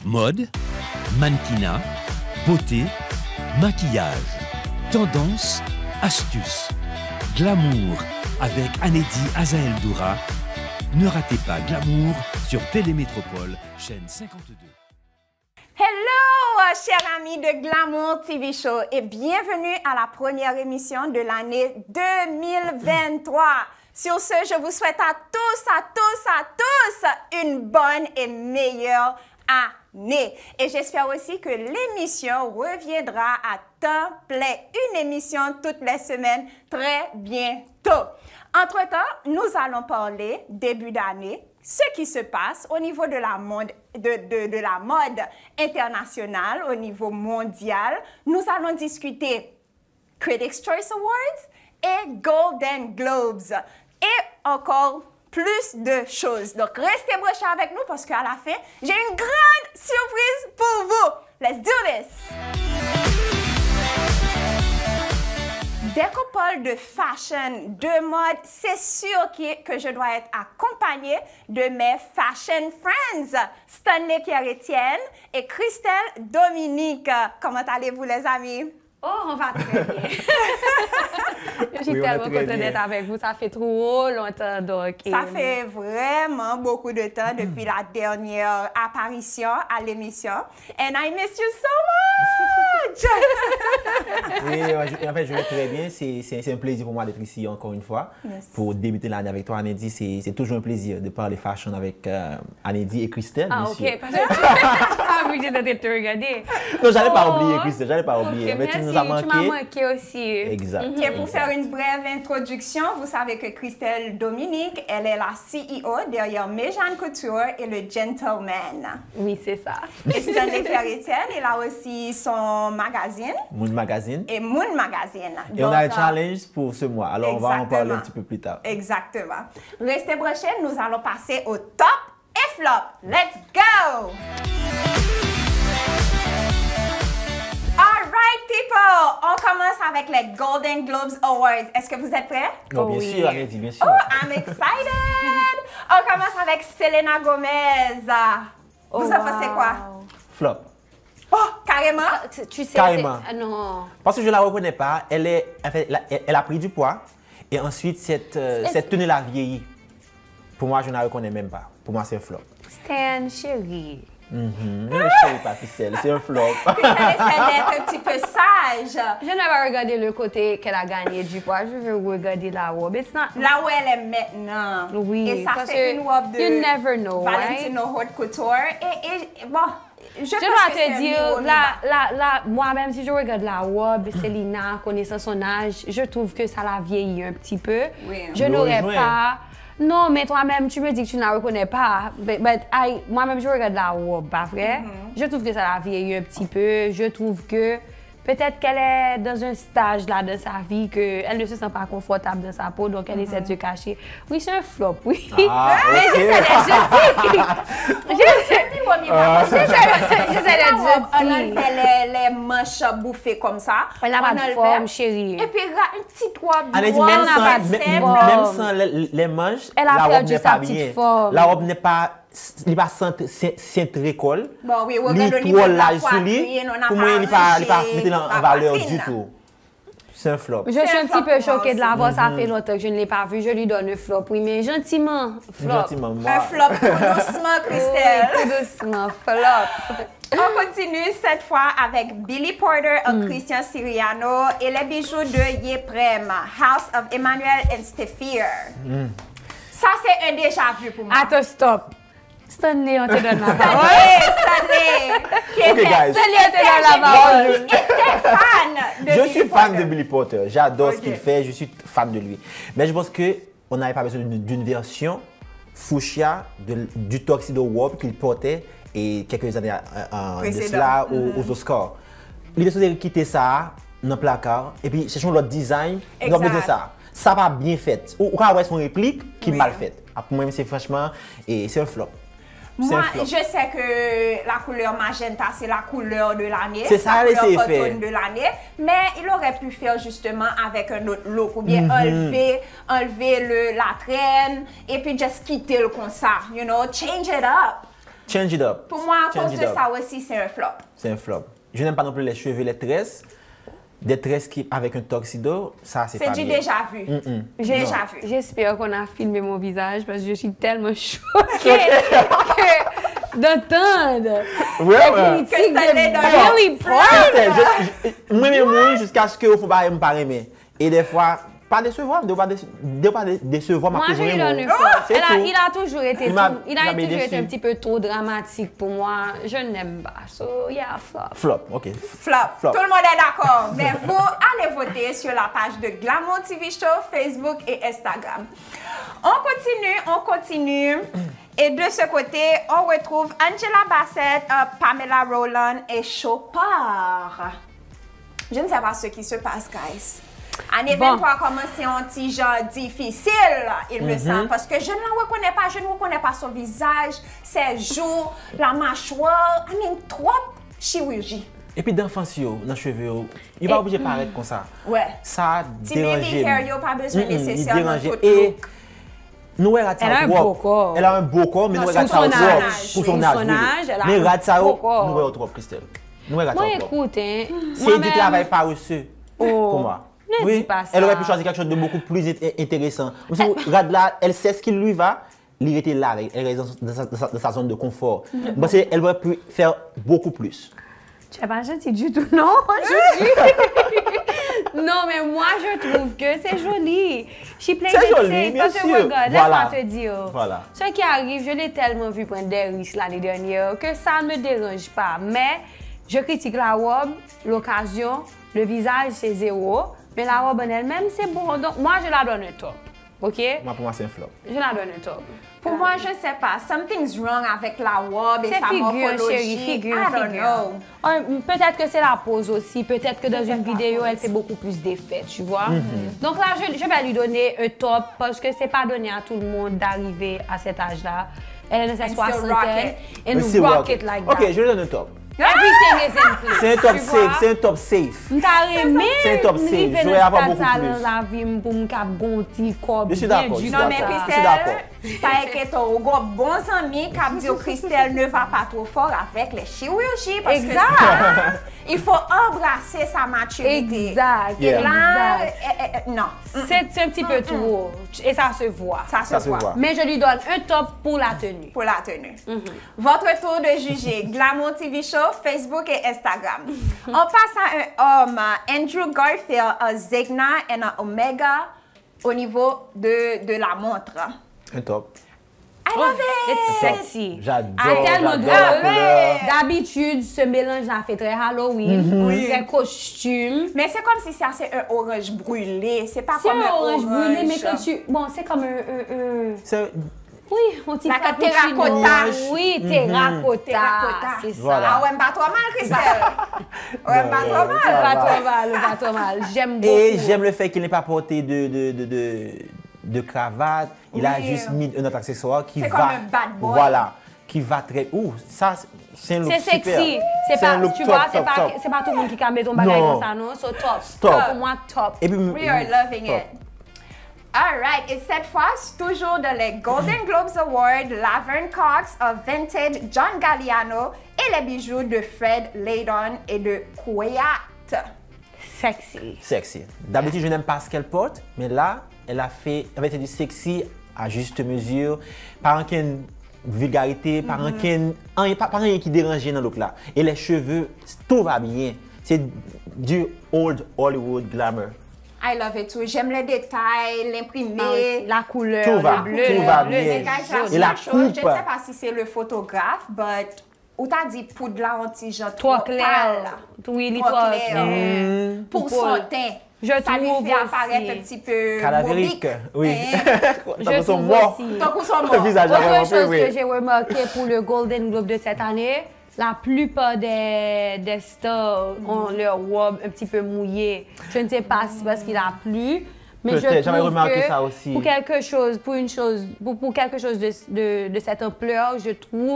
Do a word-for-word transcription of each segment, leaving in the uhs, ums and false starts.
Mode, mannequinat, beauté, maquillage, tendance, astuces, glamour avec Anédi Azael Doura. Ne ratez pas Glamour sur Télémétropole, chaîne cinquante-deux. Hello, chers amis de Glamour T V Show et bienvenue à la première émission de l'année deux mille vingt-trois. Sur ce, je vous souhaite à tous, à tous, à tous une bonne et meilleure année. Et j'espère aussi que l'émission reviendra à temps plein. Une émission toutes les semaines, très bientôt. Entre-temps, nous allons parler, début d'année, ce qui se passe au niveau de la mode, de, de, de la mode internationale, au niveau mondial. Nous allons discuter Critics' Choice Awards et Golden Globes. Et encore plus de choses. Donc, restez branchés avec nous parce qu'à la fin, j'ai une grande surprise pour vous. Let's do this! Dès qu'on parle de fashion, de mode, c'est sûr que, que je dois être accompagnée de mes fashion friends, Stanley Pierre-Étienne et Christelle Dominique. Comment allez-vous, les amis? Oh, on va très bien. Je suis oui, tellement contente d'être avec vous. Ça fait trop longtemps. Donc, ça et... fait vraiment beaucoup de temps depuis la dernière apparition à l'émission. And I miss you so much! Oui, en fait, je vais très bien. C'est un plaisir pour moi d'être ici encore une fois. Yes. Pour débuter l'année avec toi, Anédi. C'est toujours un plaisir de parler fashion avec euh, Anédi et Christelle. Ah, monsieur. OK. Parce que ah, oui, j'ai de te regarder. Non, j'allais oh. pas oublier, Christelle. J'allais pas oublier. Okay, mais tu merci. nous as manqué. Tu m'as manqué aussi. Exact. Mm-hmm. Et pour exact. Faire une brève introduction, vous savez que Christelle Dominique, elle est la C E O derrière Méjane Couture et le Gentleman. Oui, c'est ça. Et Stanley Pierre-Étienne, il a aussi son magazine. Moon Magazine. Et Moon Magazine. Et donc, on a un challenge pour ce mois. Alors, exactement. On va en parler un petit peu plus tard. Exactement. Restez branchés, nous allons passer au top et flop. Let's go! All right, people! On commence avec les Golden Globes Awards. Est-ce que vous êtes prêts? Oh, bien oui. sûr, Anédi, bien sûr. Oh, I'm excited! On commence avec Selena Gomez. Oh, vous en pensez wow. quoi? Flop. Oh, carrément? Tu, tu sais, carrément. Ah, non. Parce que je ne la reconnais pas. Elle, est, en fait, elle, elle a pris du poids et ensuite cette, euh, cette tenue l'a vieilli. Pour moi, je ne la reconnais même pas. Pour moi, c'est un flop. Stan, chérie. Mm-hmm. Je ne sais pas, Christelle, c'est un flop. Christelle essaie d'être un petit peu sage. Je n'ai pas regardé le côté qu'elle a gagné du poids. Je veux regarder la robe. It's not... Là où elle est maintenant. Oui. Et ça, c'est une robe de you never know, Valentino right? Haute Couture. Et, et bon, je, je dois te dire, la, la, la, moi-même, si je regarde la robe, Selena, connaissant son âge, je trouve que ça l'a vieilli un petit peu. Oui. Je n'aurais pas... Non, mais toi-même, tu me dis que tu ne la reconnais pas. Mais moi-même, je regarde la robe, pas vrai? Mm-hmm. Je trouve que ça l'a vieilli un petit peu. Je trouve que peut-être qu'elle est dans un stage là de sa vie, qu'elle ne se sent pas confortable dans sa peau, donc elle mm-hmm. essaie de se cacher. Oui, c'est un flop, oui. Ah, mais okay. J'essaie d'être gentille. On enlève les, les manches bouffées comme ça. Elle n'a pas de forme, chérie. Et puis, une petite robe Anédi, noire, même, pas sans, de même, même sans les, les manches, elle a la robe n'est pas petite bien. Forme. La robe n'est pas... Il n'est pas centre-école. Bon, oui, regarde au niveau de la poitrine. Pour moi, il n'est pas mis en valeur du tout. C'est un flop. Je suis un petit peu choquée de la voir. Ça fait longtemps que je ne l'ai pas vu. Je lui donne un flop, oui, mais gentiment. Flop. Gentiment, moi. Un flop tout doucement, Christelle. Tout doucement, flop. On continue cette fois avec Billy Porter et mm. Christian Siriano et les bijoux de Yeprem, House of Emmanuel and Stefir. Mm. Ça, c'est un déjà vu pour moi. Attends, stop. Stanley, on te donne la parole. Stanley, Stanley. Ok, guys. Stanley, on te donne la parole. T'es fan de Je Billy suis Porter. fan de Billy Porter. J'adore okay. ce qu'il fait. Je suis fan de lui. Mais je pense qu'on n'avait pas besoin d'une version fuchsia de, du tuxedo robe qu'il portait et quelques années euh, de cela mm-hmm. aux, aux Oscars. Il est de quitter ça dans le placard et puis cherchons l'autre design. Il a besoin de ça. Ça va bien fait. Ou quand on voit son réplique qui est oui. mal faite. Pour moi, c'est franchement, c'est un flop. Moi, je sais que la couleur magenta, c'est la couleur de l'année. C'est ça, la couleur automne de l'année. Mais il aurait pu faire justement avec un autre look ou bien mm-hmm. enlever, enlever le, la traîne et puis juste quitter le comme ça, you know, change it up. Change it up. Pour moi, à Change cause it de up. ça aussi, c'est un flop. C'est un flop. Je n'aime pas non plus les cheveux, les tresses. Des tresses qui, avec un tuxedo, ça, c'est pas C'est du bien. déjà vu. Mm -mm. J'ai- Déjà vu. J'espère qu'on a filmé mon visage parce que je suis tellement choquée que d'entendre Ouais, la ouais. critique Que ça l'est de dans Billy le Paul. Christelle, je- je- Moi-même, moi, jusqu'à ce que vous ne pas me pas aimer. Et des fois, pas décevoir, de pas déce- de pas dé- décevoir ma Moi, je cousine. lui donne un moi. flop. C'est Elle a- tout. Il a toujours été, Il m'a- tout- il il a m'a toujours bien été déçu. un petit peu trop dramatique pour moi. Je n'aime pas. So, yeah, flop. Flop, ok. Flop. Flop. Tout le monde est d'accord. Mais vous allez voter sur la page de Glamour T V Show, Facebook et Instagram. On continue, on continue. Et de ce côté, on retrouve Angela Bassett, euh, Pamela Roland et Chopard. Je ne sais pas ce qui se passe, guys. Année Bon. vingt-trois commence un petit genre difficile, il me semble, parce que je ne la reconnais pas, je ne reconnais pas son visage, ses joues, la mâchoire, I mean, trop chirurgie. Et puis d'enfants, dans les cheveux, il va Et- obligé de paraître comme ça. Ouais. Ça Petit baby hair, dérange. yo, pas besoin Mm-mm, il nécessairement dérange. tout Et look. nous, elle a Elle a un beau corps. Elle a un beau corps, mais Non, nous, sous elle a son ça âge. pour son Sous âge. son oui. âge, elle a Mais un regarde ça, beau corps. nous, elle a trop, Christelle. Nous, elle a Moi, trop. écoute, hein, C'est moi-même- du travail paresseux pour moi. Ne dis pas ça. Elle aurait pu choisir quelque chose de beaucoup plus int- intéressant. Vous savez, regarde là, elle sait ce qui lui va, il était là, avec- elle est dans, dans sa, dans sa- dans sa zone de confort. Parce qu'elle aurait pu faire beaucoup plus. Tu n'es pas gentil du tout, non? Je dis. Non, mais moi, je trouve que c'est joli. She played C'est it joli, safe. bien Parce que sûr. regarde, Voilà. laisse-moi te dire. Voilà. Ce qui arrive, je l'ai tellement vu prendre des risques l'année dernière que ça ne me dérange pas. Mais je critique la robe, l'occasion, le visage, c'est zéro. Mais la robe en elle-même, c'est bon. Donc, moi, je la donne un top. OK? Moi, pour moi, c'est un flop. Je la donne un top. Pour moi, je ne sais pas. Something's wrong avec la robe et C'est sa figure, morphologie. chérie, figure, I don't figure. know. Un- Peut-être que c'est la pose aussi. Peut-être que dans une vidéo, elle fait beaucoup plus d'effets, tu vois. Donc là, je, je vais lui donner un top parce que c'est pas donné à tout le monde d'arriver à cet âge-là. Elle est dans sa And still rock soixantaine. it. And Mais c'est rock rock. it like Ok, that. je lui donne un top. Everything is in place. C'est un top tu safe, vois. c'est un top safe. T'as aimé C'est un top safe. m'river Je vais dans avoir ce beaucoup stade plus. dans la vie pour me cap gonti corps Je suis bien d'accord, je du suis Non, mais d'accord. comme ça. Je suis d'accord. Christelle, pas inquiète, on a bons amis qui ont dit que Christelle ne va pas trop fort avec les chirurgies parce Exact. que ça, il faut embrasser sa maturité. Exact. Et Yeah. là, exact. eh, eh, eh, non, C'est c'est un petit peu trop. Et ça se voit. ça se Ça se voit. voit. Mais je lui donne un top pour la tenue. Pour la tenue. Votre tour de juger. Glamour T V Show, Facebook et Instagram. On passe à un homme, Andrew Garfield, un Zegna et un Omega au niveau de, de la montre. Un top. I love It's it! sexy. J'adore, Ah, tellement j'adore drôle. la couleur. D'habitude, ce mélange-là fait très Halloween. Oui. Très costume. Mais c'est comme si ça c'est un orange brûlé. C'est pas C'est comme un un orange brûlé, mais orange. quand tu... Bon, c'est comme un... un- un- C'est- Oui, on dit Like a frappuccino. terracotta. Oui, terracotta. Terracotta. C'est ça. Voilà. Ah ouais, pas trop mal, Christelle. ouais, pas trop ouais, mal. ça Pas va. trop mal, pas trop mal. J'aime beaucoup. Et j'aime le fait qu'il n'ait pas porté de, de, de, de, de cravate. Il a Oui. juste mis un autre accessoire qui C'est va. comme un bad boy. Voilà. Qui va très. Ouh, ça, c'est un look C'est super. sexy. C'est un pas, look tu top, vois, c'est top, pas, top. c'est pas tout le monde qui can mettre ton bagage Non. comme ça, non? So top. Top. Pour moi, top. Et puis, We are loving top. it. All right, et cette fois, c'est toujours dans les Golden Globes Awards, Laverne Cox, a Vintage, John Galliano et les bijoux de Fred Laydon et de Kouayat. Sexy. Sexy. D'habitude, je n'aime pas ce qu'elle porte, mais là, elle a fait, elle a fait du sexy à juste mesure, par aucune vulgarité, par Mm-hmm. aucune, rien- pas, pas rien qui dérangeait dans le look là. Et les cheveux, tout va bien. C'est du old Hollywood glamour. I love it too. J'aime les détails, l'imprimé. La couleur, Tout va, le bleu, tout va le bleu, bien. c'est Les gars, c'est joli. Et la seule chose, Je ne coupe. sais pas si c'est le photographe, but ou t'as dit poudre là, anti-genre Trop trop clair. pâle. Oui, il est Trop trop clair. clair. Pour Pour- son teint. Je ça trouve lui fait aussi. apparaître un petit peu Cadavérique, mobique. oui. Hein? Je Dans son trouve mort. aussi. Donc, où sont Le morts. visage a vraiment Autre fait, chose oui. que j'ai remarqué pour le Golden Globe de cette année, la plupart des, des stars ont leur robe un petit peu mouillée. Je ne sais pas si c'est parce qu'il a plu, mais je Peut-être, j'avais trouve remarqué que ça aussi. pour quelque chose, pour une chose, pour, pour quelque chose de, de, de cette ampleur, je trouve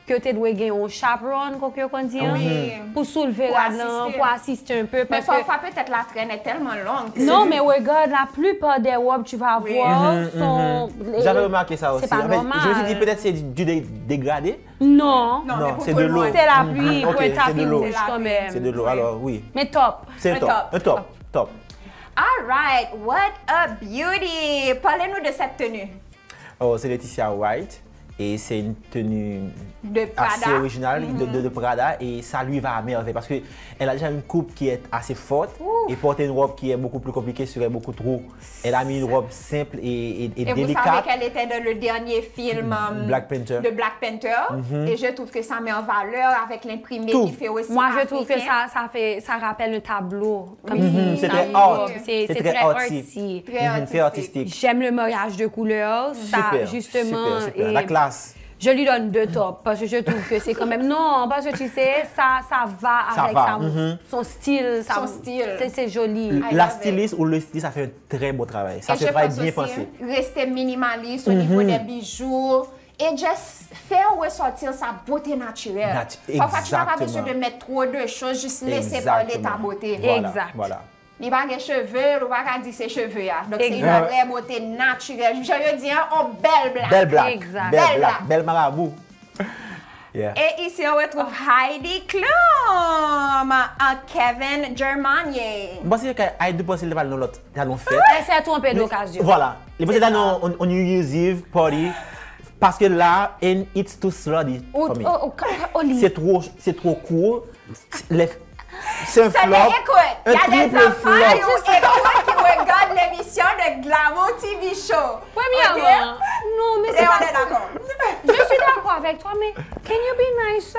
que tu dois gagner un chaperon, comme on dit, Oui. pour soulever Pour là-dedans, assister. pour assister un peu. Mais Parce que, parfois, peut-être la traîne est tellement longue. que non, c'est- mais regarde, la plupart des robes tu vas Oui. voir sont... les- J'avais remarqué ça aussi. C'est pas En fait, normal. je me suis dit peut-être c'est du, du dé- dégradé. Non, Non, Non, mais pour c'est tout de le l'eau. monde. c'est la Mhm. pluie Ok, pour un c'est de tapis l'eau. rouge C'est la quand pluie. même. C'est de l'eau, Oui. alors oui. Mais top. C'est un Un top. top. Un top. Top. All right, what a beauty! Parlez-nous de cette tenue Oh, c'est Laetitia White. Et c'est une tenue de Prada. assez originale de, de- de Prada et ça lui va à merveille parce qu'elle a déjà une coupe qui est assez forte et porter une robe qui est beaucoup plus compliquée serait beaucoup trop. Elle a mis une robe simple et, et, et Et vous savez délicate. qu'elle était dans le dernier film um, Black Panther. de Black Panther. Et je trouve que ça met en valeur avec l'imprimé Tout. qui fait aussi Moi, je trouve que africain. ça, ça, fait, ça rappelle le tableau. Comme Mhm, si c'est ça très une art. robe. C'est C'est c'est très très arty. artsy. Très Mhm, très artistique. J'aime le mariage de couleurs. Ça, Super, justement. super, super. et La classe. Je lui donne deux tops parce que je trouve que c'est quand même. Non, parce que tu sais, ça, ça va Ça avec va, sa- mhm. son style. sa- Son style. c'est- C'est joli. I La love it. styliste ou le styliste, ça fait un très beau travail. Ça Et fait je un travail pense bien aussi, pensé. hein, rester minimaliste au niveau des bijoux et juste faire ressortir sa beauté naturelle. Natu- Parfois, tu n'as pas exactement. besoin de mettre trop de choses, juste laisser parler ta Exactement. beauté. Voilà, Exact. Voilà. Il n'y a pas de cheveux, on va pas dire ses cheveux. hein. Donc, c'est une Exact. vraie beauté naturelle. Je veux dire, en belle blague. Belle blague. Exact. Belle Belle blague. blague. Belle marabout. Yeah. Et ici, on retrouve Heidi Klum en Kevin Germanier. Moi, c'est que Heidi de penser dans l'autre, dans nos fêtes. Elle s'est trompée d'occasion. Voilà. Les C'est pensées ça. dans nos New Year's Eve party. Parce que là, and it's too slutty Oh, for me. oh, oh, oh, Oli. C'est trop, c'est trop court. Les- C'est un Ça flop. écoute, il y Un a des triple enfants flop. qui écoutent, qui regardent l'émission de Glamour T V Show. Premièrement, non, mais Et c'est on pas est d'accord. Je suis d'accord avec toi, mais can you be nicer?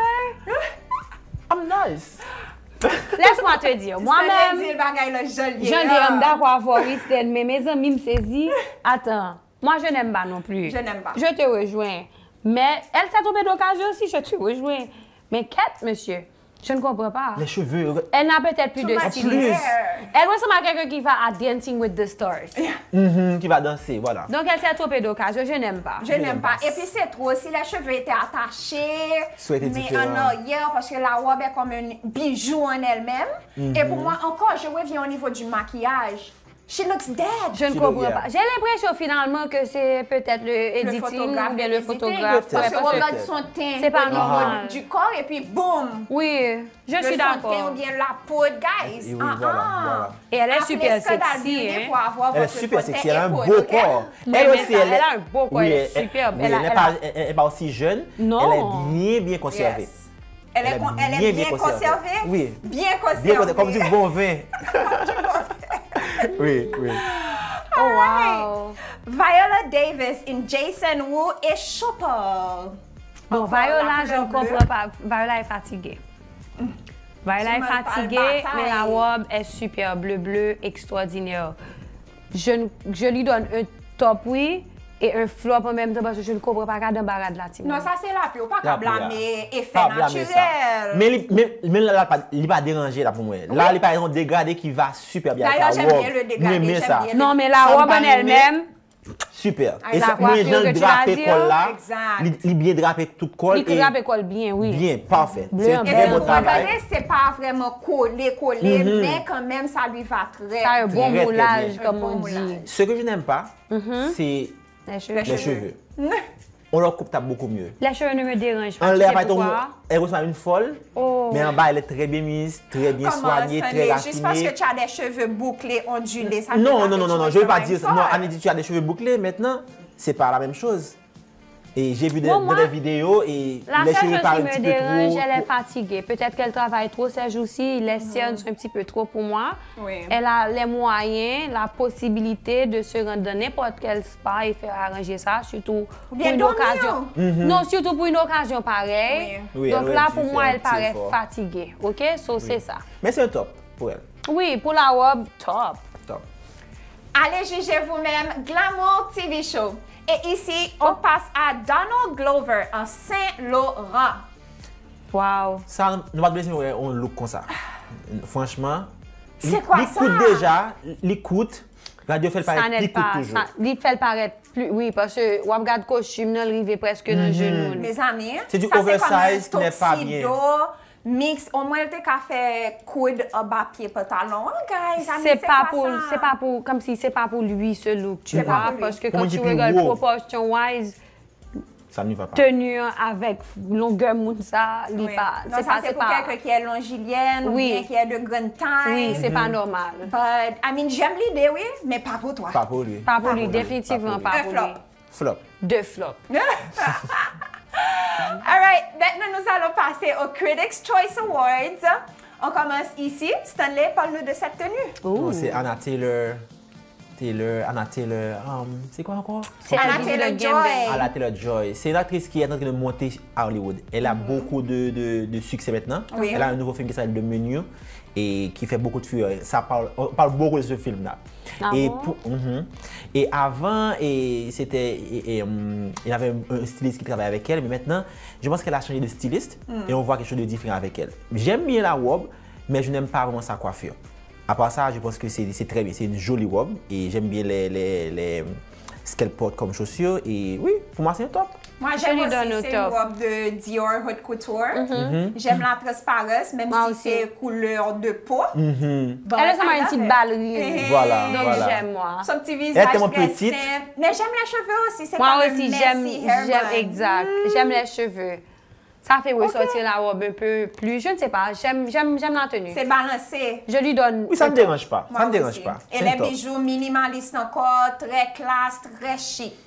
I'm nice. Laisse-moi te dire, Moi-même. moi-même, le bagay le joli. je là. l'aime d'accord avec Wisten, mais mes amis me saisissent. Attends, moi je n'aime pas non plus. Je n'aime pas. Je te rejoins. Mais elle s'est tombée d'occasion aussi, je te rejoins. Mais Kate, monsieur, je ne comprends pas. Les cheveux. Elle n'a peut-être plus Too de much styliste. hair. Elle ressemble à quelqu'un qui va à Dancing with the Stars. Mhm, qui va danser, voilà. Donc elle s'est trompée d'occasion, je n'aime pas. Je n'aime pas. Et puis c'est trop. Si les cheveux étaient attachés, Ça aurait été mais différent. en arrière, parce que la robe est comme un bijou en elle-même. Et pour moi, encore, je reviens au niveau du maquillage. She looks dead. Je ne She comprends look- pas. J'ai l'impression finalement que c'est peut-être le Le editing photographe ou bien le édité, photographe. Parce Ouais, que parce que- regarde son teint C'est pas au niveau normal. du corps et puis boum. Oui, je Le suis fond de teint d'accord. ou bien la poudre, guys. Et oui, Ah, voilà, ah. voilà. Et elle est Appelez super Scandal sexy, Beauty hein. pour avoir Elle est votre super fond de sexy, teint elle a un et beau poudre, ok? corps. Mais- Elle mais aussi, ça, elle, elle a un beau corps, elle est oui, superbe. oui, Elle a- elle n'est elle pas, a- elle- elle est pas aussi jeune. Non. Elle est bien, bien conservée. Yes. Elle est, Elle est con- elle est bien, bien, bien conservée? conservée. Oui. Bien conservée. Bien conservée, comme du bon vin. Oui, oui. Oh wow. Viola Davis in Jason Wu et Chopin. Bon, Encore Viola, la je ne couleur comprends pas. Viola est fatiguée. Viola Tu est me parles fatiguée, bataille. mais la robe est super bleu bleu, extraordinaire. Je, ne- je lui donne un top, oui, et un flop en même temps parce que je ne comprends pas qu'elle barade là. Non, ça c'est la pluie. Pas La qu'à pluie, là. blâmer effet Pas blâmer ça. naturel. Mais, li- mais, mais là, il n'est pas dérangé là pour moi. Là, il n'est pas un dégradé qui va super bien. D'ailleurs, avec la j'aime robe. bien le dégradé, Moi, j'aime j'aime ça. bien. Non, mais la Ça me robe en paraît elle-même, Super. Ah, Et la ça, moi, coiffure j'aime que tu drapé vas col dire. là. Exact. Il il est bien drapé tout col. il et crabe colle bien, oui. Bien, parfait. Bleu C'est un en Et très si bon vous travail. regardez, c'est pas vraiment collé, collé, mais quand même, ça lui va très Ça a un bien. bon Très, très moulage, bien. comme Un bon on dit. moulage. Ce que je n'aime pas, c'est Les Les cheveux. les cheveux. On leur coupe tape beaucoup mieux. Les cheveux ne me dérangent En pas. Tu l'air, sais par exemple, pourquoi? elle ressemble à une folle, Oh. mais en bas, elle est très bien mise, très bien Comment soignée, ça, très Né? Juste parce que raffinée. tu as des cheveux bouclés, ondulés, ça fait Non, pas non, que non, tu non, non, je ne veux pas ressembles à dire une ça. Non, folle. Annie dit tu as des cheveux bouclés maintenant, c'est pas la même chose. Et j'ai vu des, Bon, moi, des vidéos et La les seule cheveux chose paraissent qui un petit me peu dérange, trop. elle est fatiguée. Peut-être qu'elle travaille trop ces jours-ci. Les siennes sont un petit peu trop pour moi. Oui. Elle a les moyens, la possibilité de se rendre dans n'importe quel spa et faire arranger ça, surtout pour bien une dormir. occasion. Non, surtout pour une occasion pareille. Oui. Oui, Donc elle là, aurait dû pour faire moi, un elle petit paraît effort. fatiguée. OK? So, c'est ça. Mais c'est un top pour elle. Oui, pour la robe, top. Top. Allez juger vous-même, Glamour T V Show. Et ici, Oh. on passe à Donald Glover en Saint-Laurent. Wow. Ça, nous va te laisser un look comme ça. Franchement. C'est il- quoi il ça? coûte déjà, il coûte. Radio fait le Ça paraître n'aide plus court pas. toujours. Ça- Il fait le paraître plus. Oui, parce que on regarde le costume, il arrive presque dans le genou. Mes amis, C'est du ça, oversize comme un qui n'est pas bien. tuxedo mix, au moins, tu as fait coude en bas pied pantalon, guys. Amis, C'est pas quoi pour, ça? c'est pas pour, comme si c'est pas pour lui ce look, tu C'est pas vois, pour lui. parce que Comment quand il tu dit plus regardes wow. proportion wise, Ça ne va pas. tenue avec longueur moun ça, il Oui. pas, Non, c'est ça, pas, c'est c'est pour pas, quelqu'un qui est longilienne ou Oui. bien qui est de grande taille. oui, c'est pas normal. But, I mean, j'aime l'idée, oui, mais pas pour toi. Pas pour lui. Pas pour Pas lui, pour lui, définitivement pas pas Un pour flop. lui. Flop. Deux flops. All right, maintenant, nous allons passer aux Critics' Choice Awards. On commence ici. Stanley, parle-nous de cette tenue. Oh, c'est Anna Taylor. Taylor, Anna Taylor. um, c'est quoi encore? C'est Anna Anna Taylor-Joy. Taylor-Joy. Anna Taylor-Joy. C'est une actrice qui est en train de monter à Hollywood. Elle a beaucoup de, de, de succès maintenant. Oui. Elle a un nouveau film qui s'appelle The Menu et qui fait beaucoup de fureur. Ça parle, on parle beaucoup de ce film-là. Ah et, bon? pour- mhm. et avant, et c'était, et, et, hum, il y avait un, un styliste qui travaillait avec elle, mais maintenant, je pense qu'elle a changé de styliste et on voit quelque chose de différent avec elle. J'aime bien la robe, mais je n'aime pas vraiment sa coiffure. À part ça, je pense que c'est c'est très bien. C'est une jolie robe et j'aime bien les, les, les, ce qu'elle porte comme chaussures. Et oui, pour moi, c'est un top. Moi, Je j'aime lui aussi, donne au c'est une top. robe de Dior Haute Couture. Mm-hmm. J'aime la transparence, même Moi si aussi. c'est couleur de peau. Mm-hmm. But Elle ressemble à I une love petite it. ballerine. Eh, Voilà, Donc voilà. j'aime moi. Son petit Elle est visage tellement très petite. simple. Mais j'aime les cheveux aussi. C'est Moi comme un aussi, messy j'aime, hair j'aime, bun. exact. J'aime les cheveux. Ça fait ressortir la robe un peu plus, je ne sais pas, j'aime, j'aime, j'aime la tenue. C'est balancé. Je lui donne. Oui, ça ne me un top. dérange pas. Moi Ça ne me aussi. dérange pas. Et C'est un les top. bijoux minimalistes encore, très classe, très chic.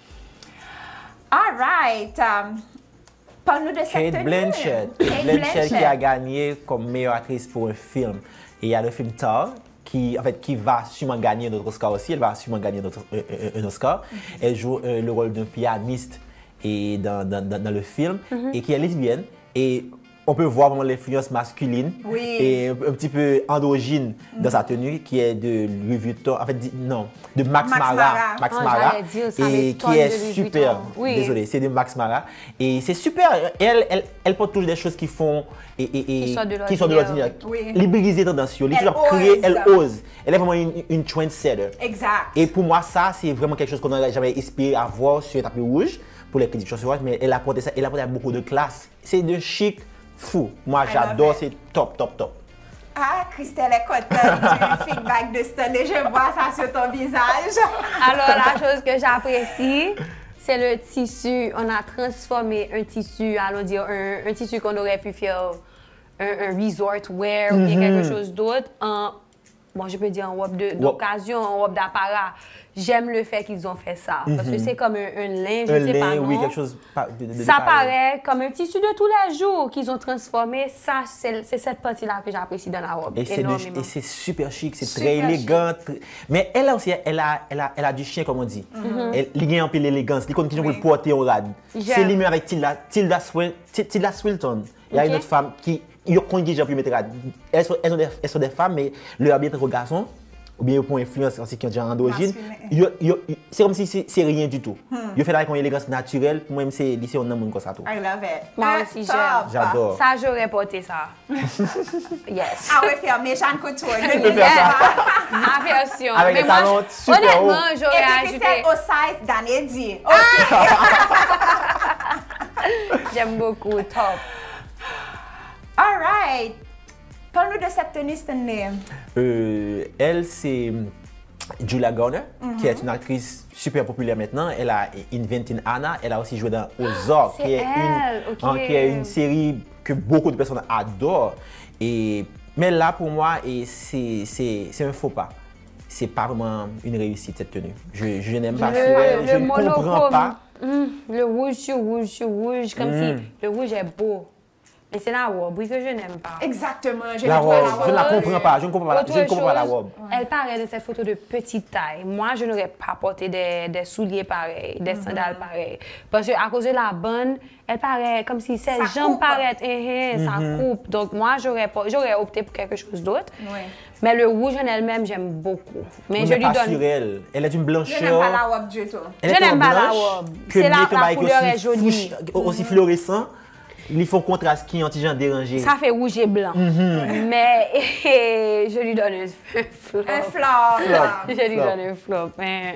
All right. Um, Parle-nous de cette Kate tenue. Blanchett. Kate Blanchett qui a gagné comme meilleure actrice pour un film. Et il y a le film Tar, qui, en fait, qui va sûrement gagner notre Oscar aussi. Elle va sûrement gagner notre, un, un- un Oscar. Elle joue euh, le rôle d'un pianiste et dans, dans, dans- dans le film et qui est lesbienne. Et on peut voir vraiment l'influence masculine Oui. et un, un petit peu androgyne dans sa tenue, qui est de Louis Vuitton, en fait, di- non, de Max, Max Mara. Mara. Max Oh, Mara. j'allais dire, ça et m'étonne qui est de Louis super. Vuitton. Oui. Désolé, c'est de Max Mara. Et c'est super. Elle, elle, elle porte toujours des choses qui font. Et, et, et- Qui sortent de qui sortent de l'ordinaire. l'ordinaire. Oui. Libériser tendance. Elle, Elle toujours créer, ose. elle ose. Elle est vraiment une, une trendsetter. Exact. Et pour moi, ça, c'est vraiment quelque chose qu'on n'aurait jamais espéré avoir sur un tapis rouge pour les critiques chaussures, mais elle a porté ça, elle a porté avec beaucoup de classe. C'est de chic fou. Moi, I j'adore, love c'est top, top, top. Ah, Christelle est contente du feedback de Stanley. Je vois ça sur ton visage. Alors, la chose que j'apprécie, c'est le tissu. On a transformé un tissu, allons dire, un, un tissu qu'on aurait pu faire un, un resort wear ou bien quelque chose d'autre en, bon, je peux dire en robe de- d'occasion, en robe d'apparat. J'aime le fait qu'ils ont fait ça. Parce que c'est comme un, un linge, Un je sais pas, lin, oui, non? quelque chose pa- de, de- de Ça pareil. paraît comme un tissu de tous les jours qu'ils ont transformé. Ça, c'est c'est cette partie-là que j'apprécie dans la robe. Et c'est de- énormément. et c'est super chic, c'est Super très élégant. très- Mais elle a aussi, elle a, elle a, elle a du chien, comme on dit. Elle, il y a un peu l'élégance. Il continue Oui. pour le porter au rad. J'aime. C'est lui avec Tilda, Tilda, Swin- Ti- Tilda Swinton. Il y a Ok. une autre femme qui, il y a conduit déjà pour mettre rad. Elles sont, elles, sont des, elles sont des femmes, mais leur habit est garçon. Ou bien pour influence aussi qui ont déjà androgyne. Masculin. Yo- yo- C'est comme si c'est c'est rien du tout. Il fait avec une élégance naturelle. Pour moi, c'est lycée, on aime comme ça tout. I love it. Moi Ah, aussi, top. j'aime. J'adore. Ça, j'aurais porté ça. Yes. Ah ouais, faire Méchant Couture. Tu peux faire ça. Ma version. Avec Mais des moi, talons je- super honnêtement, hauts. Et j'aurais puis ajouté. Christelle au size d'Anedi. OK. J'aime beaucoup. Top. All right. Parle-nous de cette tenue, Stanley. Euh, elle, c'est Julia Garner, qui est une actrice super populaire maintenant. Elle a Inventing Anna. Elle a aussi joué dans Ozark, C'est qui, est elle, une, ok. hein, qui est une série que beaucoup de personnes adorent. Et, mais là, pour moi, et c'est c'est- c'est un faux pas. C'est pas vraiment une réussite, cette tenue. Je, je n'aime pas Le- sur elle. Je le ne comprends monochrome. pas. Hum, le rouge sur rouge sur rouge, comme Mm. si le rouge est beau. Mais c'est la robe, oui, que je n'aime pas. Exactement. Je La ne vois robe, je ne la robe. comprends pas. Je ne comprends pas, Autre je ne comprends pas la chose, robe. Elle paraît de cette photo de petite taille. Moi, je n'aurais pas porté des, des souliers pareils, des Mm-hmm. sandales pareils. Parce qu'à cause de la bonne, elle paraît comme si ses Ça jambes coupe. paraissent, eh, eh, ça Mm-hmm. coupe. Donc moi, j'aurais pas- j'aurais opté pour quelque chose d'autre. Oui. Mais le rouge en elle-même, j'aime beaucoup. Mais On je n'est lui pas donne... sur elle. Elle est d'une Je blancheur. n'aime pas la robe du tout. Elle Je est n'aime en pas la blanche, robe. que C'est la- mieux que la Mike couleur aussi est jolie. fouche- aussi fluorescent. Il faut contraste qui anti-gens dérangé. Ça fait rouge et blanc. Mm-hmm. Mais et, je lui donne un flop. Un flop. Flop. Je lui Flop. donne un flop. Hein.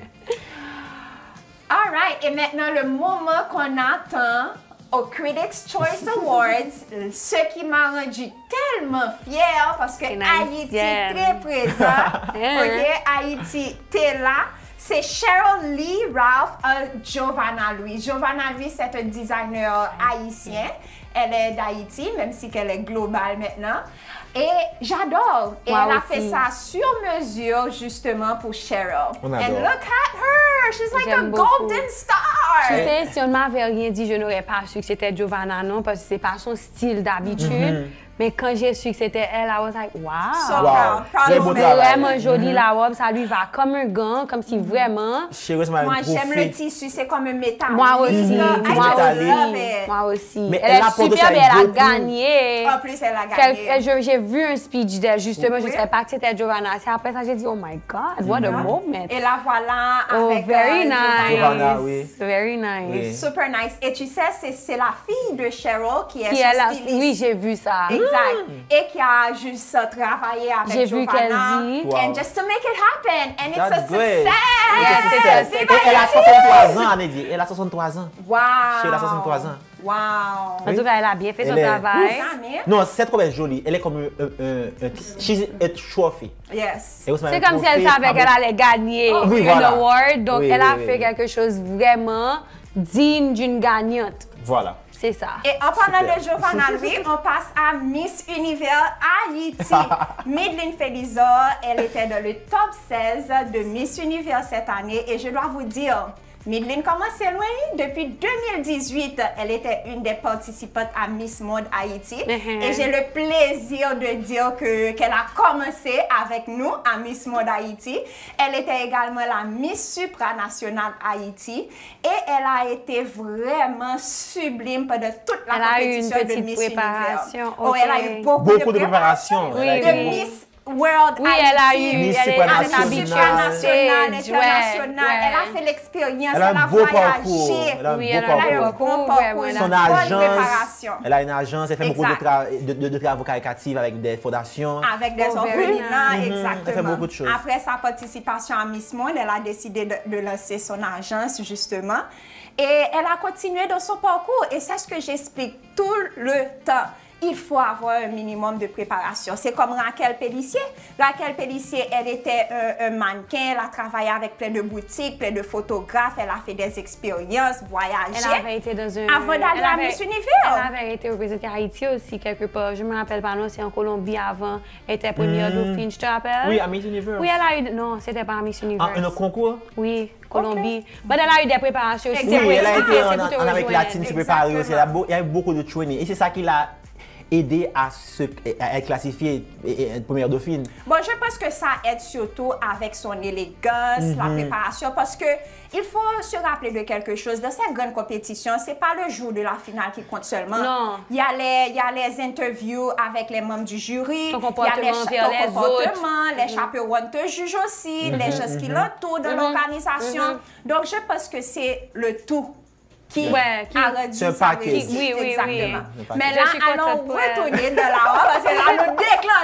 All right. Et maintenant, le moment qu'on attend aux Critics' Choice Awards, ce qui m'a rendu tellement fière parce que Haïti est très présent. OK? Haïti, t'es là. C'est Cheryl Lee Ralph euh, Giovanna Louis. Giovanna Louis, c'est un designer haïtien. Elle est d'Haïti, même si qu'elle est globale maintenant. Et j'adore. Et Moi elle a aussi. fait ça sur mesure, justement, pour Cheryl. On And adore. look at her! She's like a J'aime beaucoup. golden star! Tu sais, si on ne m'avait rien dit, je n'aurais pas su que c'était Giovanna, non, parce que c'est pas son style d'habitude. Mm-hmm. Mais quand j'ai su que c'était elle, I was like, wow! So Wow. proud. Proud Très of beau her. travail. Vraiment jolie la robe, ça lui va comme un gant, comme si vraiment. Chérie, ça m'a Moi, trop j'aime fait. le tissu, c'est comme un métal. Moi aussi, I moi just métallique. love aussi, it. moi aussi. Mais elle elle est apporte superbe, aussi elle a beaucoup. gagné. En plus, elle a Quel- gagné. je- J'ai vu un speech d'elle, justement, je ne Oui. savais pas que c'était Giovanna. C'est après ça, j'ai dit, oh my God, what a moment. Et la voilà Oh, avec very euh, nice. Giovanna, oui. Very nice. Oui. Super nice. Et tu sais, c'est- c'est la fille de Cheryl qui est Puis son elle a, styliste. oui, j'ai vu ça. Exact. Et qui a juste euh, travaillé avec J'ai vu qu'elle Giovanna. dit. Wow. And just to make it happen. And it's a That's great. success. Yes, C'est it's ça. a Et success. elle a soixante-trois ans, Anédi. Elle a soixante-trois ans. Wow. Chérie, elle a soixante-trois ans. Wow. En tout cas, elle a bien fait son Elle est- travail. Samir? Non, cette robe est jolie. Elle est comme un... un, un, un she's a trophy. Yes. Et aussi, C'est un comme si elle trophée savait avec- qu'elle allait gagner Oh, oui, un voilà. award. Donc, Oui, elle a oui, fait oui. quelque chose vraiment digne d'une gagnante. Voilà. C'est ça. Et en parlant Super. de Giovanna Louis, on passe à Miss Univers Haïti. Madeline Felizor, elle était dans le top seize de Miss Univers cette année. Et je dois vous dire, Madeline commence loin. Depuis deux mille dix-huit, elle était une des participantes à Miss Monde Haïti. Mhm. Et j'ai le plaisir de dire que qu'elle a commencé avec nous à Miss Monde Haïti. Elle était également la Miss Supranationale Haïti. Et elle a été vraiment sublime pendant toute la Elle a eu une compétition de petite Miss préparation, Univers. Oh, elle a eu ok. beaucoup, Beaucoup de de préparation. préparation. Elle a Oui, De été- oui. Miss World Oui, Haïti. elle a eu, Miss elle est Supranationale. habituée. Internationale, Ouais, internationale. ouais. Elle a fait l'expérience, Elle a elle un a beau parcours. voyagé. Elle a un Oui, beau elle a un Elle a eu un parcours. bon Beaucoup, parcours, vraiment. une Son bonne agence, préparation. elle a une agence, elle fait beaucoup de, Exact. tra- de, de, de travaux caritatifs avec des fondations. Avec des Oh, orphelinats, very nice. exactement. Elle fait beaucoup de choses. Après sa participation à Miss Monde, elle a décidé de, de lancer son agence, justement. Et elle a continué dans son parcours. Et c'est ce que j'explique tout le temps. Il faut avoir un minimum de préparation. C'est comme Raquel Pellissier. Raquel Pellissier, elle était un, un mannequin, elle a travaillé avec plein de boutiques, plein de photographes, elle a fait des expériences, voyagé. Elle avait été dans un... Avant d'aller elle à avait- Miss Univers. Elle avait été représentée à Haïti aussi, quelque part. Je me rappelle pas, non, c'est en Colombie avant. Elle était première dauphine, je te rappelle? Oui, à Miss Universe. Oui, elle a eu... Non, c'était pas à Miss Universe. Ah, un concours? Oui, Colombie. Mais elle a eu des préparations aussi. Exactement. Oui, elle a Ah, été C'est en, pour te en Amérique rejoindre. latine, se préparer aussi. Elle a Exactement. beau- il y a eu beaucoup de training. Et c'est ça qui l'a aidé à, se, à être classifiée et- et être première dauphine. Bon, je pense que ça aide surtout avec son élégance, la préparation, parce que il faut se rappeler de quelque chose. Dans cette grande compétition, c'est pas le jour de la finale qui compte seulement. Non. Il y a les, il y a les interviews avec les membres du jury. Ton il y a comportement les, cha- vers ton les comportement, les chaperons te jugent aussi, les gens qui l'entourent dans l'organisation. Donc, je pense que c'est le tout qui Ouais, qui- a rendu C'est un sa package. réussite. Oui, oui, oui. Exactement. Un package. Mais Je là, suis contente allons pour elle. retourner de là-haut parce que là, nous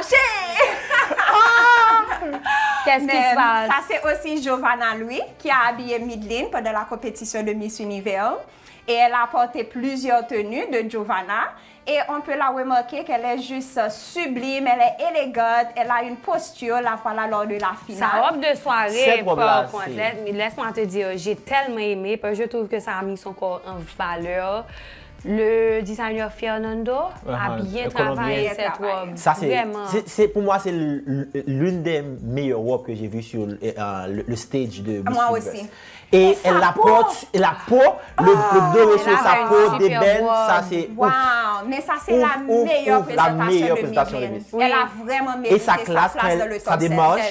déclencher. Qu'est-ce qui Mais se passe? ça, c'est aussi Giovanna Louis qui a habillé Madeline pendant la compétition de Miss Univers. Et elle a porté plusieurs tenues de Giovanna. Et on peut la remarquer qu'elle est juste sublime, elle est élégante, elle a une posture, la voilà lors de la Sa finale. robe de soirée, Cette robe-là, par contre, c'est- laisse- mais laisse-moi te dire, j'ai tellement aimé, parce que je trouve que ça a mis son corps en valeur. Le designer Fernando a Uh-huh, bien le Colombien. travaillé Bien cette travaillé. robe. Ça, c'est, Vraiment. c'est- c'est- pour moi, c'est l- l'une des meilleures robes que j'ai vues sur le, euh, le- le stage de Miss Moi Universe. aussi. Et, Et sa elle la peau! porte, et la peau, le, le doré elle sur sa avait une peau, super d'ébène, robe. ça c'est Wow, ouf. mais ça, c'est Ouf, la ouf, meilleure ouf, la présentation meilleure de présentation de Madeline. Miss. Elle a vraiment mérité Et sa sa classe, place elle- dans le sa top sept. démarche,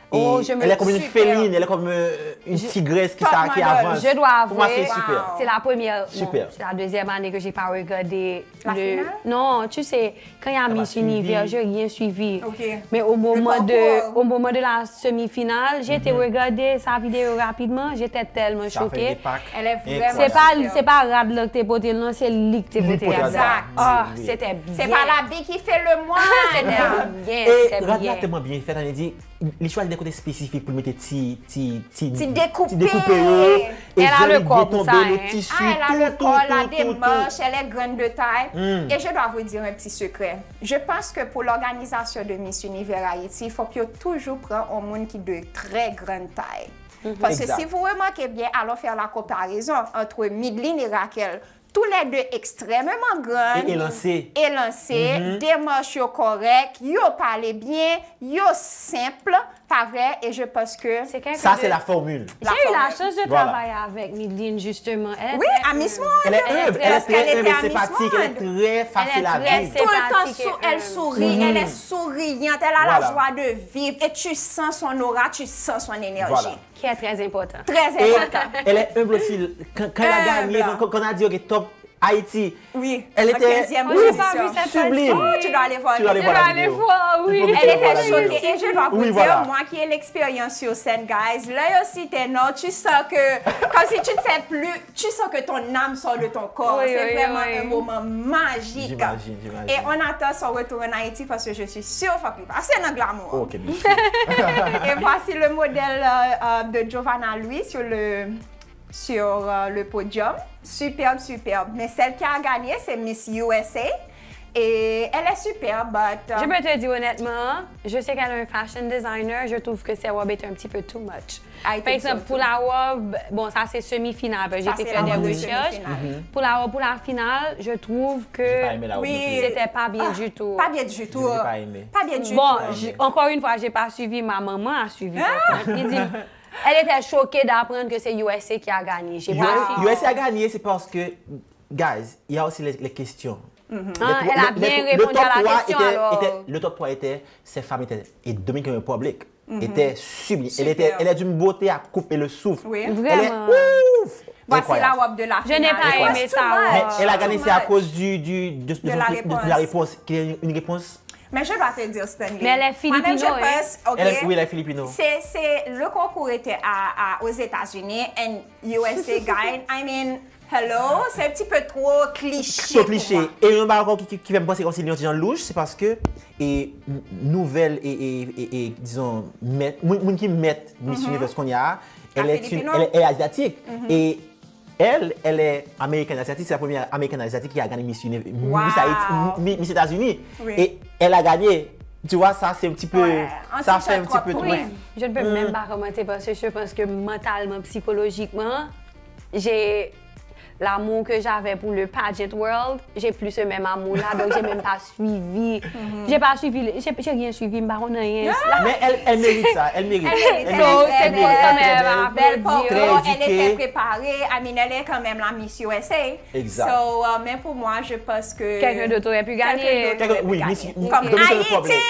Oh, je me elle est comme une super. féline, elle est comme euh, une tigresse qui, Top ça, qui model. avance. Je dois Pour moi, avouer, c'est super. c'est la première, Super. bon, c'est la deuxième année que j'ai pas regardé La le... finale? Non, tu sais, quand il y a Miss suivi. Univers, j'ai rien suivi. Ok. Mais au moment, de, concours. au moment de la semi-finale, j'ai été regarder sa vidéo rapidement, j'étais tellement Ça fait choquée. l'impact. Elle est vraiment C'est pas, super. c'est pas Radler que t'es poté, non, c'est lui que t'es poté. poté, exact. Ah, Oui. c'était bien. C'est pas la bille qui fait le moine. C'était bien, Et c'était Radler bien. a tellement bien fait, on a dit, les choix des côtés spécifiques pour mettre ti, ti, ti, Ti découpé. ti découpé, eux. Et Elle a joli le corps bien pour tombé, ça, le hein. tissu, Ah, elle a tout, le tout, corps, la tout, tout, démarche, tout. elle est grande de taille. Mm. Et je dois vous dire un petit secret. Je pense que pour l'organisation de Miss Univers Haïti, il faut qu'il y ait toujours prendre un monde qui est de très grande taille. Parce Exact. que si vous remarquez bien, allons faire la comparaison entre Midline et Raquel. Tous les deux extrêmement grandes. Et élancés. Élancés, démarches correctes, yo parlent bien, yo simple, pas vrai? Et je pense que C'est quelqu'un Ça, de- c'est la formule. la J'ai eu la formule. chance de Voilà. travailler avec Midline, justement. Elle est Oui, très à Miss Monde. Elle est Elle est humble, très- elle est parce qu'elle très humble était et à Miss sympathique, elle est Monde. très facile à très vivre. Tout le temps, sympathique et sou- elle humble. sourit, elle est souriante, elle a la Voilà. joie de vivre et tu sens son aura, tu sens son énergie. Voilà. Qui est très important. Très Et important. elle est humble aussi. Quand, quand elle a Humble. gagné, quand, quand on a dit OK, top Haïti, Oui, elle en était quinzième Oh, j'ai pas position. vu cette sublime. Oh, tu dois aller voir. Tu dois aller Je voir dois la aller vidéo. voir, oui. Il faut que tu Elle vas voir était la vidéo. choquée. Et je dois vous Oui, dire, voilà. moi qui ai l'expérience sur scène, guys, là aussi, t'es non, tu sens que, comme si tu ne sais plus, tu sens que ton âme sort de ton corps. Oui, C'est oui, vraiment oui. un moment magique. J'imagine, j'imagine. Et on attend son retour en Haïti parce que je suis sûre qu'il va passer dans le glamour. OK, bien sûr. Et voici le modèle euh, euh, de Giovanna Louis sur le, sur, euh, le podium. Superbe, superbe. Mais celle qui a gagné, c'est Miss U S A. Et elle est superbe, but... euh, Je peux te dire honnêtement, je sais qu'elle est un fashion designer, je trouve que sa robe est un petit peu too much. I Par think exemple, so, pour too. la robe, bon, ça c'est semi-finale, parce que Ça, j'ai c'est fait la des robe de recherches. semi-finale. Pour la robe, pour la finale, je trouve J'ai pas que aimé la robe. Oui. non plus. c'était pas bien Ah, du tout. Pas bien du tout. J'ai pas aimé. Pas bien du Bon, tout. j'ai- encore une fois, j'ai pas suivi, ma maman a suivi. par contre. Il dit- elle était choquée d'apprendre que c'est U S A qui a gagné. J'ai pas suivi. U S A a gagné, c'est parce que, guys, il y a aussi les, les questions. Ah, Le- elle a le- bien le- répondu le top à la trois question, était- alors. était- le top trois était, ces femmes étaient, et Dominican Republic, était sublime. Elle, Super. était, elle est d'une beauté à couper le souffle. Oui. Elle est Vraiment. ouf! Voici Incroyable. la robe de la Je n'ai finale. pas It was aimé too ça, much. Mais ouais. elle a Too gagné, c'est à much. cause du, du, de, de, De la réponse. de la réponse. Qu'il y ait une réponse. Mais je dois te dire, Stanley. Mais elle est filipino, Moi-même, je hein? pense, OK, Elle est- oui, elle est filipino. c'est, c'est, le concours était à, à- aux États-Unis and U S A guide. I mean, hello, c'est un petit peu trop cliché. Trop pour cliché. moi. Et un baron qui, qui, qui va me penser comme si il y a un louche, c'est parce que, et, n- nouvelle et, et, et, et, disons, met, moun moun qui met Miss Universe qu'on y a, elle La est, une, Filipino. elle est, elle est asiatique. Et elle, elle est américaine asiatique, c'est la première américaine asiatique qui a gagné Miss, Universe, Wow. Miss, Haïti, Mi- Miss États-Unis. Oui. Et elle a gagné. Tu vois, ça c'est un petit peu. Ouais, un ça petit fait un peu petit trop peu pour trop. Oui, je ne peux même pas commenter parce que je pense que mentalement, psychologiquement, j'ai l'amour que j'avais pour le pageant world, j'ai plus ce même amour-là, donc j'ai même pas suivi. J'ai pas suivi, les- j'ai j'ai rien suivi, mais on a rien. Mais elle, elle mérite ça, elle mérite. Elle mérite, Elle elle mérite, mérite, elle elle mérite, mérite, elle elle mérite. mérite. Belle Très porto, elle éduquée. était préparée. I mean, elle est quand même la Miss U S A. Exact. So, euh, mais pour moi, je pense que... Quelqu'un d'autre aurait pu gagner. Quelqu'un d'autre Quelqu'un- aurait pu oui, gagner. Miss- Comme Dominican Haïti! Republic.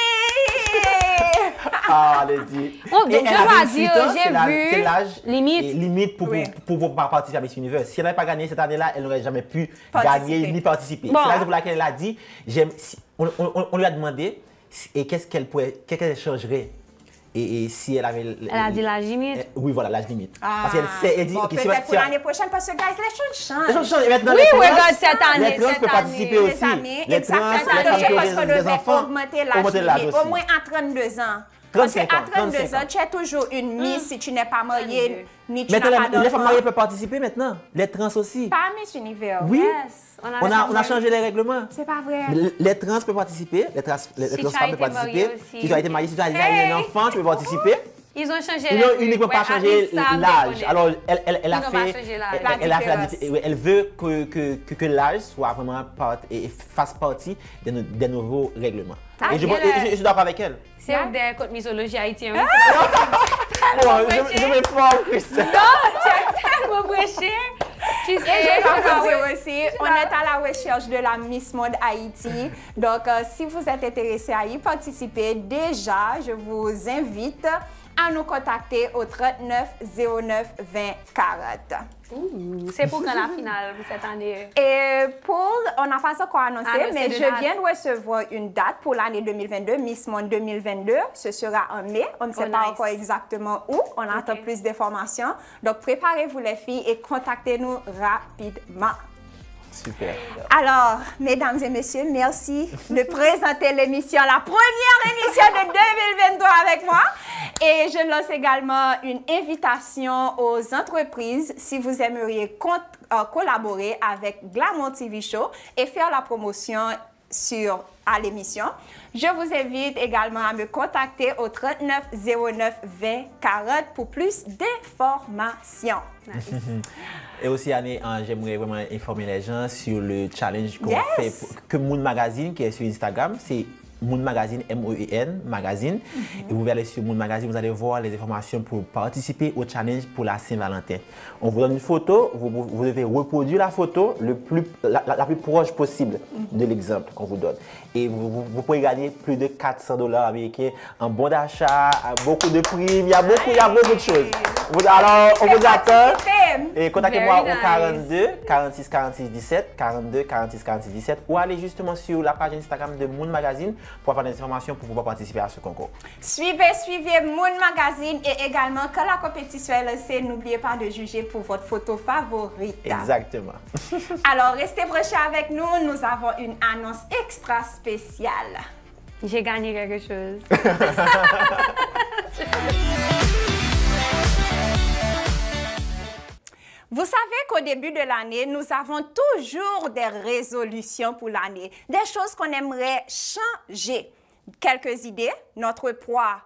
Ah, elle dit. Oh, donc Et je elle dois avait vingt-huit dire, ans, j'ai c'est la- vu c'est l'âge limite. et limite pour, Oui. pour, pour, pour participer à Miss Universe. Si elle n'avait pas gagné cette année-là, elle n'aurait jamais pu Participer. gagner ni participer. Bon. C'est la raison pour laquelle elle a dit, j'aime, si- on, on- on lui a demandé si- et qu'est-ce qu'elle pourrait, qu'est-ce qu'elle changerait. Et, et si elle avait... Elle a dit l'âge limite. Oui, voilà, l'âge limite. Ah, Parce qu'elle sait, elle dit, bon, ok, si peut-être elle- pour si elle- l'année prochaine, parce que, guys, les choses changent. Les gens changent. Et maintenant, Oui, les trans- regarde cette année, Les trans cette peuvent année. participer Les aussi. amis, Les exactement. trans, les Je femmes qui pense ont qu'on des devrait enfants, augmenter l'âge augmenter l'âge limite, aussi. au moins à trente-deux ans. Parce qu'à trente-cinq ans, trente-deux trente-cinq ans, tu es toujours une Miss si tu n'es pas mariée, ni tu n'as Maintenant, pas les, les femmes d'enfant. mariées peuvent participer maintenant. Les trans aussi. Pas Miss Univers. Oui. Yes. On a, on a changé les règlements. C'est pas vrai. Les- Les trans peuvent participer, les trans, les, les Si trans tu as femmes été peuvent participer. marié aussi. Si tu as été marié, si tu as déjà Hey. eu un enfant, tu peux participer. Ils ont changé Ils les n'ont trucs. uniquement pas Ouais, changé ils savent l'âge. reconnaître. Alors, elle, elle, elle a Ils n'ont pas fait. changé l'âge. Elle, La elle a fait la différence. dif- oui, elle veut que, que, que, que l'âge soit vraiment part, et et fasse partie des, nou- des nouveaux règlements. Ah, et je, bien, et je- euh, je suis d'accord avec elle. C'est un des codes mythologie haïtien. Bon, je, je me forme, Christelle. Tu as tellement prêché. Tu sais, Et je dois ah vous ouais. dire aussi, on est à la recherche de la Miss Monde Haïti. Donc, euh, si vous êtes intéressé à y participer, déjà, je vous invite à nous contacter au trente-neuf zéro neuf vingt quarante. C'est pour quand la finale pour cette année? Et pour, on n'a pas encore annoncé, Annoncé mais de je date. viens de recevoir une date pour l'année deux mille vingt-deux, Miss Monde deux mille vingt-deux. Ce sera en mai. On ne sait Oh, pas nice. encore exactement où. On attend Ok. plus d'informations. Donc, préparez-vous les filles et contactez-nous rapidement. Super. Alors, mesdames et messieurs, merci de présenter l'émission, la première émission de deux mille vingt-trois avec moi. Et je lance également une invitation aux entreprises si vous aimeriez con- euh, collaborer avec Glamour T V Show et faire la promotion sur, à l'émission. Je vous invite également à me contacter au trente-neuf zéro neuf vingt quarante pour plus d'informations. Et aussi, Annie, hein, j'aimerais vraiment informer les gens sur le challenge qu'on Yes. fait, pour- que Moon Magazine, qui est sur Instagram, c'est Moon Magazine, M O U N, Magazine. Mm-hmm. Et vous allez sur Moon Magazine, vous allez voir les informations pour participer au challenge pour la Saint-Valentin. On vous donne une photo, vous, vous- vous devez reproduire la photo le plus, la, la- la plus proche possible de l'exemple qu'on vous donne. Et vous, vous- vous pouvez gagner plus de quatre cents dollars américains en bon d'achat, beaucoup de primes, il y a beaucoup, il y a beaucoup de choses. Vous- alors, on vous attend. Participer. Et contactez-moi Very au nice. quarante-deux quarante-six quarante-six dix-sept, quarante-deux quarante-six quarante-six dix-sept ou allez justement sur la page Instagram de Moon Magazine pour avoir des informations pour pouvoir participer à ce concours. Suivez, suivez Moon Magazine et également quand la compétition est lancée, n'oubliez pas de juger pour votre photo favorite. Exactement. Alors, restez branchés avec nous, nous avons une annonce extra spéciale. J'ai gagné quelque chose. Vous savez qu'au début de l'année, nous avons toujours des résolutions pour l'année, des choses qu'on aimerait changer. Quelques idées, notre poids,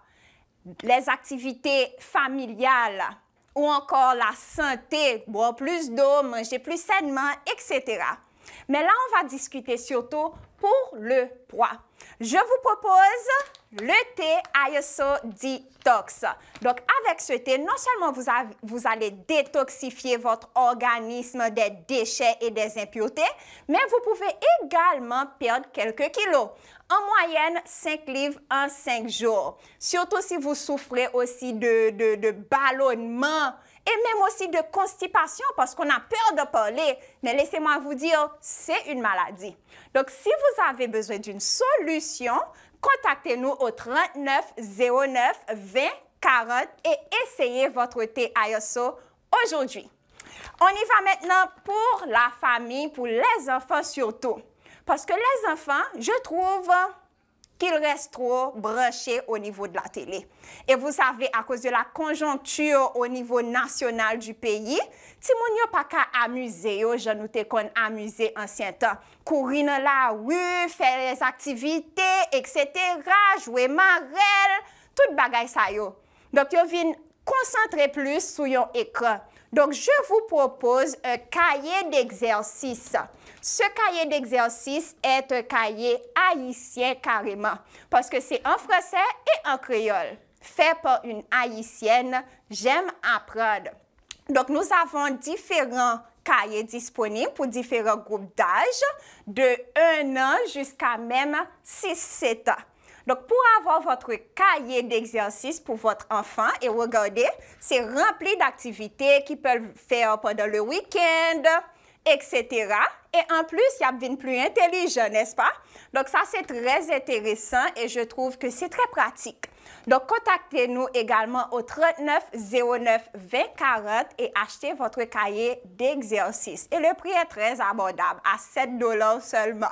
les activités familiales ou encore la santé, boire plus d'eau, manger plus sainement, et cetera. Mais là, on va discuter surtout pour le poids. Je vous propose le thé I S O Detox. Donc, avec ce thé, non seulement vous, avez- vous allez détoxifier votre organisme des déchets et des impuretés, mais vous pouvez également perdre quelques kilos. En moyenne, cinq livres en cinq jours. Surtout si vous souffrez aussi de, de, de ballonnement et même aussi de constipation parce qu'on a peur de parler. Mais laissez-moi vous dire, c'est une maladie. Donc, si vous avez besoin d'une solution, contactez-nous au trente-neuf zéro neuf vingt quarante et essayez votre thé I S O aujourd'hui. On y va maintenant pour la famille, pour les enfants surtout. Parce que les enfants, je trouve qu'ils restent trop branchés au niveau de la télé. Et vous savez, à cause de la conjoncture au niveau national du pays, si moun yo pas qu'à amuser, yo, je nous te kon amuser ancien temps. Courir dans la rue, faire les activités, et cetera, jouer marelle, tout bagay sa yo. Donc, yo vin concentrer plus sur yon écran. Donc, je vous propose un cahier d'exercice. Ce cahier d'exercice est un cahier haïtien carrément, parce que c'est en français et en créole. Fait par une haïtienne, j'aime apprendre. Donc, nous avons différents cahiers disponibles pour différents groupes d'âge, de un an jusqu'à même six sept ans. Donc, pour avoir votre cahier d'exercice pour votre enfant, et regardez, c'est rempli d'activités qu'ils peuvent faire pendant le week-end, et cetera. Et en plus, il y a bien plus intelligent, n'est-ce pas? Donc, ça, c'est très intéressant et je trouve que c'est très pratique. Donc, contactez-nous également au trente-neuf zéro neuf vingt quarante et achetez votre cahier d'exercice. Et le prix est très abordable, à sept dollars seulement.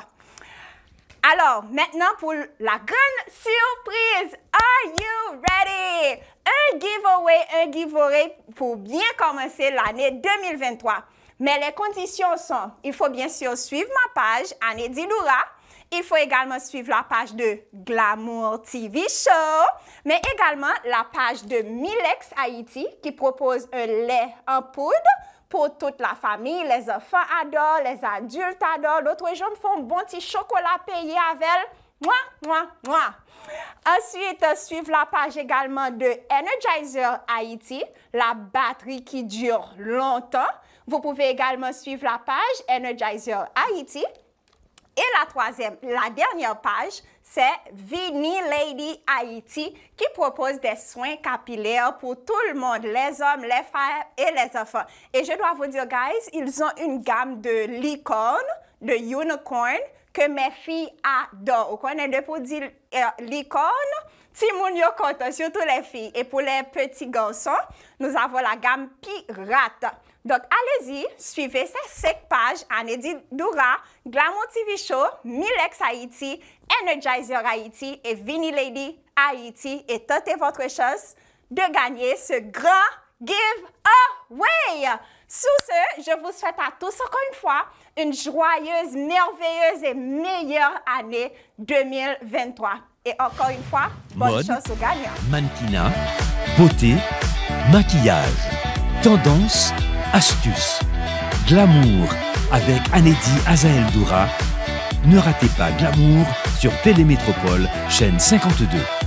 Alors, maintenant pour la grande surprise. Are you ready? Un giveaway, un giveaway pour bien commencer l'année deux mille vingt-trois. Mais les conditions sont, il faut bien sûr suivre ma page, Annie Diloura. Il faut également suivre la page de Glamour T V Show, mais également la page de Milex Haïti qui propose un lait en poudre pour toute la famille. Les enfants adorent, les adultes adorent. L'autre jour, me font un bon petit chocolat payé avec. Moi, moi, moi. Ensuite, suivre la page également de Energizer Haïti, la batterie qui dure longtemps. Vous pouvez également suivre la page Energizer Haïti. Et la troisième, la dernière page, c'est Vini Lady Haïti qui propose des soins capillaires pour tout le monde, les hommes, les femmes et les enfants. Et je dois vous dire, guys, ils ont une gamme de licorne, de unicorn, que mes filles adorent. Vous connaissez pour dire euh, licorne? Timoun yo content, surtout les filles. Et pour les petits garçons, nous avons la gamme Pirate. Donc, allez-y, suivez ces cinq pages, Anedy Doura, Glamour T V Show, Milex Haïti, Energizer Haïti et Vini Lady Haïti et tentez votre chance de gagner ce grand giveaway. Sur ce, je vous souhaite à tous encore une fois une joyeuse, merveilleuse et meilleure année deux mille vingt-trois. Et encore une fois, bonne Mode, chance aux gagnants. mannequinat, beauté, maquillage, tendance, astuces, glamour avec Anedy Azael Doura. Ne ratez pas Glamour sur Télémétropole, chaîne cinquante-deux.